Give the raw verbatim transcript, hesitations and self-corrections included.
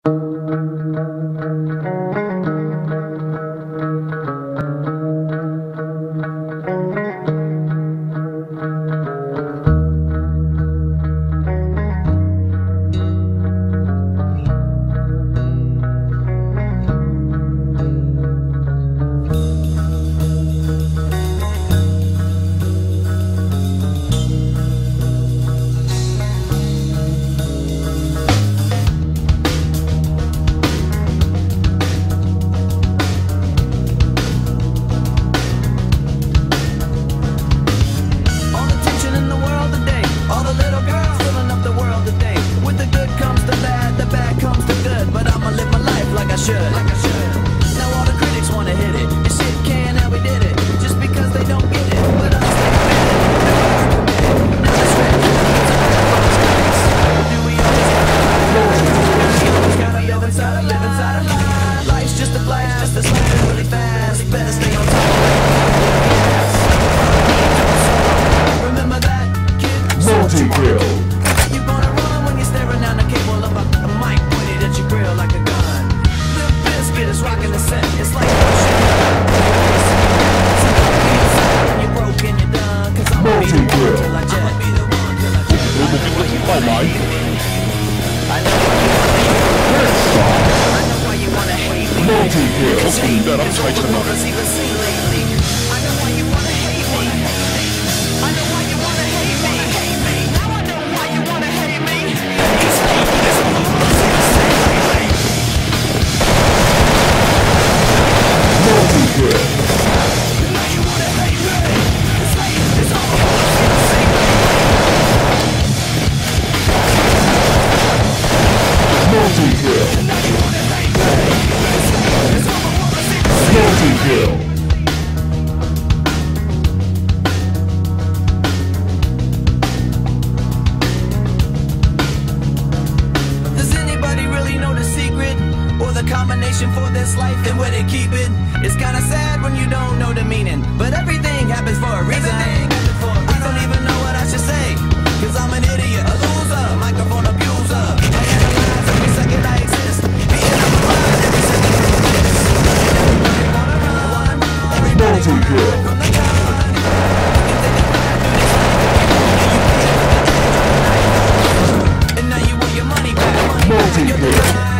For this life and where they keep it. It's kinda sad when you don't know the meaning, but everything happens for a reason. I don't even know what I should say, cause I'm an idiot, a loser, microphone abuser. I analyze every second I exist, being on my mind every second I exist. Everybody wanna run, everybody wanna run from the gun. You think it's bad, do this like you pay for the edge on the night. And now you want your money back, money back. You're the